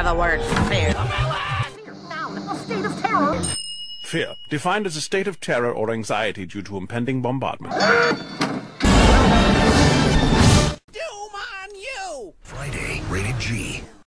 the word fear. A state of terror. Fear, defined as a state of terror or anxiety due to impending bombardment.